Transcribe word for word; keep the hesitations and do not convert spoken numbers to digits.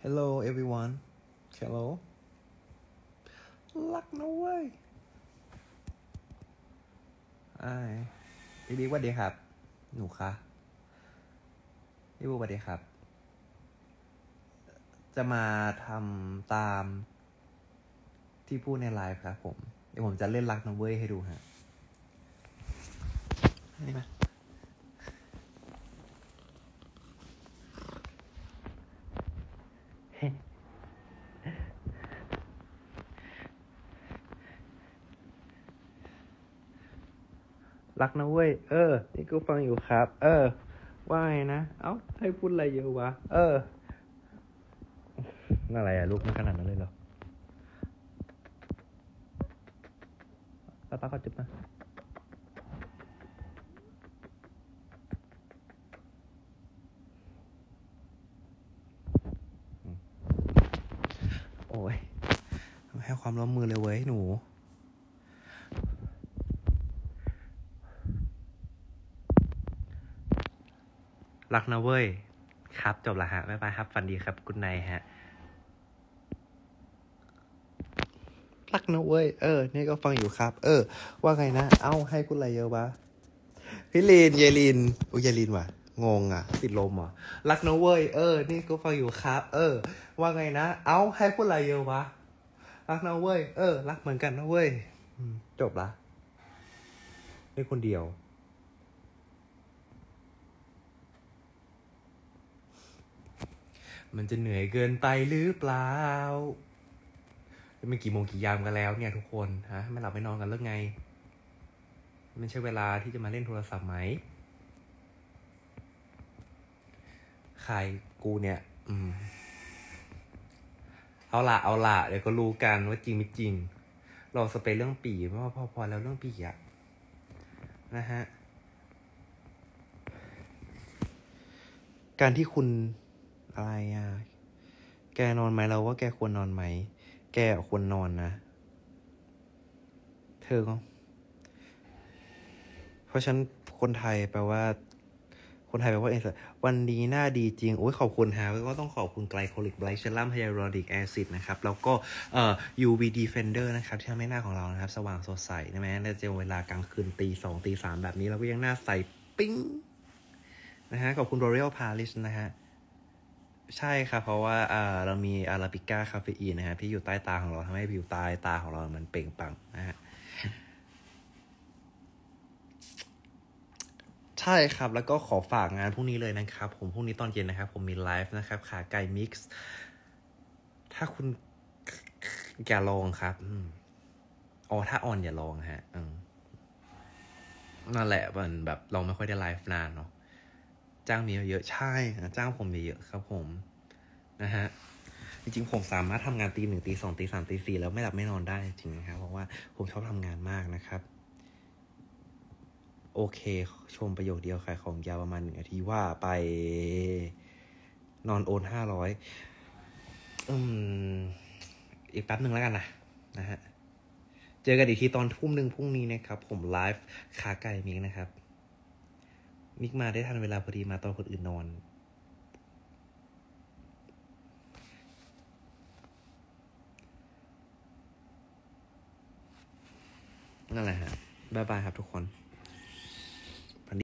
Hello everyone Hello รักนะเว้ยไอ้พี่บิ๊กสวัสดีครับหนูคะพี่บุ๊กสวัสดีครับจะมาทำตามที่พูดในไลฟ์ครับผมเดี๋ยวผมจะเล่นรักนะเว้ยให้ดูฮะนี่มารักนะเว้ยเออนี่กูฟังอยู่ครับเออว่าไงนะเอ้าให้พูดอะไรเยอะวะเอออะไรอะลูกมันขนาดนั้นเลยเหรอป้าป้าก็จุบมาโอ้ยให้ความร่วมมือเลยเว้ยหนูรักนะเว้ยครับจบละฮะบ๊ายบายครับฝันดีครับกุ๊ดไนท์ฮะรักนะเว้ยเออนี่ก็ฟังอยู่ครับเออว่าไงนะเอ้าให้พูดอะไรเยอะวะพี่ลีนเยลินอุ้ยเยลินว่ะงงอ่ะติดลมอ่ะรักนะเว้ยเออนี่ก็ฟังอยู่ครับเออว่าไงนะเอ้าให้พูดอะไรเยอะวะรักนะเว้ยเออรักเหมือนกันนะเว้ยจบละเป็นคนเดียวมันจะเหนื่อยเกินไปหรือเปล่ามันกี่โมงกี่ยามกันแล้วเนี่ยทุกคนฮะไม่หลับไม่นอนกันเลิกไงมันใช่เวลาที่จะมาเล่นโทรศัพท์ไหมใครกูเนี่ยอืมเอาละเอาละเดี๋ยวก็รู้กันว่าจริงไม่จริงเราสเปรย์เรื่องปีเพราะว่าพอพอแล้วเรื่องปีอะนะฮะการที่คุณอะไรอะแกนอนไหมเราว่าแกควรนอนไหมแกควรนอนนะเธอก็เพราะฉันคนไทยแปลว่าคนไทยแปลว่าเอสวันนี้หน้าดีจริงโอ้ยขอบคุณฮะก็ต้องขอบคุณไกลโคลิกไบรท์เชลัมไฮยาลูรอนิกแอซิดนะครับแล้วก็เอ่อ ยู วี Defender นะครับที่ทำให้หน้าของเรานะครับสว่างสดใสนะแม้ในเวลากลางคืนตีสองตีสามแบบนี้เราก็ยังหน้าใสปิ้งนะฮะขอบคุณ L'Oreal Paris นะฮะใช่ครับเพราะว่าเอ่อเรามีอาราบิก้าคาเฟอีนนะฮะที่อยู่ใต้ตาของเราทำให้ผิวใต้ตาของเรามันเปล่งปลั่งนะฮะใช่ครับแล้วก็ขอฝากงานพรุ่งนี้เลยนะครับผมพรุ่งนี้ตอนเย็นนะครับผมมีไลฟ์นะครับขาไก่มิกซ์ถ้าคุณอย่าลองครับอ๋อถ้าออนอย่าลองฮะนั่นแหละมันแบบเราไม่ค่อยได้ไลฟ์นานเนาะจ้างมีเยอะใช่จ้างผมเยอะครับผมนะฮะจริงๆผมสามารถทำงานตีหนึ่งตีสองตีสามตีสี่แล้วไม่หลับไม่นอนได้จริงนะครับเพราะว่าผมชอบทำงานมากนะครับโอเคชมประโยคเดียวขายของยาวประมาณหนึ่งนาทีว่าไปนอนโอนห้าร้อยอืมอีกแป๊บหนึ่งแล้วกันนะนะฮะเจอกันอีกทีตอนทุ่มหนึ่งพรุ่งนี้นะครับผมไลฟ์ขาไก่มิกนะครับมิกมาได้ทันเวลาพอดีมาตอนคนอื่นนอนนั่นแหละฮะบ๊ายบายครับทุกคน